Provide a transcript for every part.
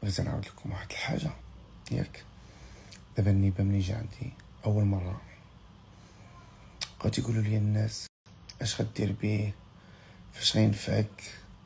بغيت نعاود لكم واحد الحاجه. ياك دابا النيبه ملي جا عندي اول مره بقاو تيقولوا لي الناس اش غدير بيه، فاش غينفعك،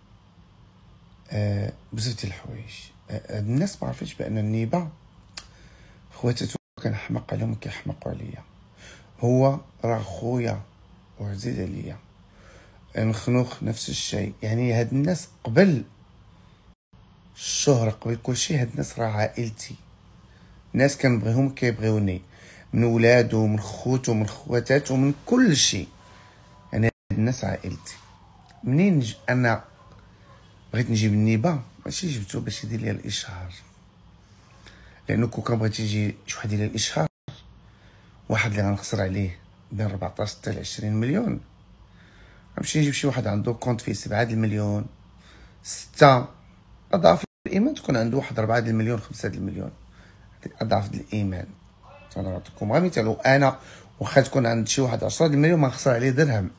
بزاف ديال الحوايج. هاد الناس ما عرفتش بان النيبه خواتاتو كنحماق عليهم كيحماقوا عليا. هو راه خويا وعزيز عليا. الخنوخ نفس الشيء. يعني هاد الناس قبل الشهرة، قبل كل شيء، هاد الناس راه عائلتي. ناس كنبغيهم كيبغيوني، من ولادو، من خوتو، من خواتاتو، من كل شيء. يعني هاد الناس عائلتي. منين انا بغيت نجيب النيبه، ماشي جبتو باش يدير لي الاشهار، لانه كون كان بغيت يجي شي واحد يدير لي الاشهار، واحد اللي غنخسر عليه بين 14 حتى 20 مليون، غنمشي نجيب شي واحد عنده كونت فيه 7 المليون، 6 اضعاف الايمان، تكون عنده واحد 4 المليون، 5 المليون، اضعاف الايمان. نعطيكم غير مثال، انا واخا تكون عند شي واحد 10 المليون ما نخسر عليه درهم.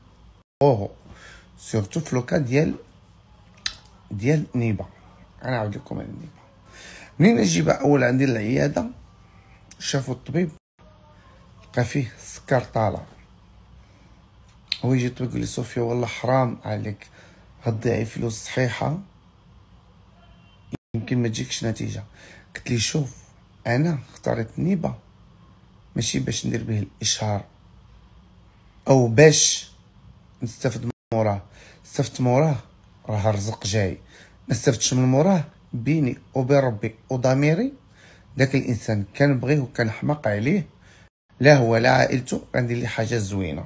سورتو في لوكا ديال نيبه. انا نعاود لكم على النيبه. منين نجيبها اول عندي العياده، شافوا الطبيب لقى فيه السكر طالع. هو يجي الطبيب يقول لي صوفيا والله حرام عليك، غتضيعي فلوس صحيحه يمكن ما تجيكش نتيجه. قلت لي شوف، انا اختاريت النيبه ماشي باش ندير به الاشهار او باش نستافد موراه. استفدت موراه راه الرزق جاي، ما استفدتش من موراه بيني وبين ربي وضميري. داك الانسان كنبغيه وكنحماق عليه، لا هو لا عائلته، غندير لي حاجه زوينه.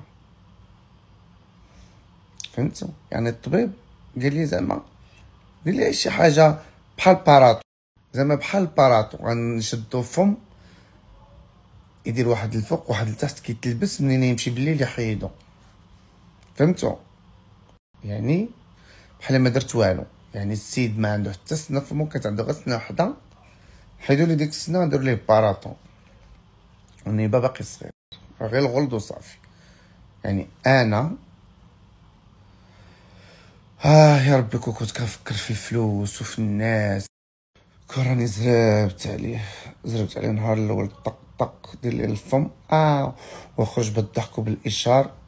فهمتوا؟ يعني الطبيب قال لي زعما دير لي شي حاجه بحال باراتو، زعما بحال باراتو، غنشدو فم يدير واحد الفوق واحد لتحت كيتلبس، منين يمشي بالليل يحيدو. فهمتوا؟ يعني بحال ما درت والو. يعني السيد ما عنده حتى سنه فمو، كانت عنده غير سنه وحده، حيدوا لي ديك السنه نديروا ليه باراتو. النيبه باقي صغير، غير الغلد وصافي. يعني انا يا ربي كون كنت كنفكر في الفلوس وفي الناس، كون راني زربت عليه نهار الاول، طق طق دير لي الفم وخرج بالضحك وبالاشهار.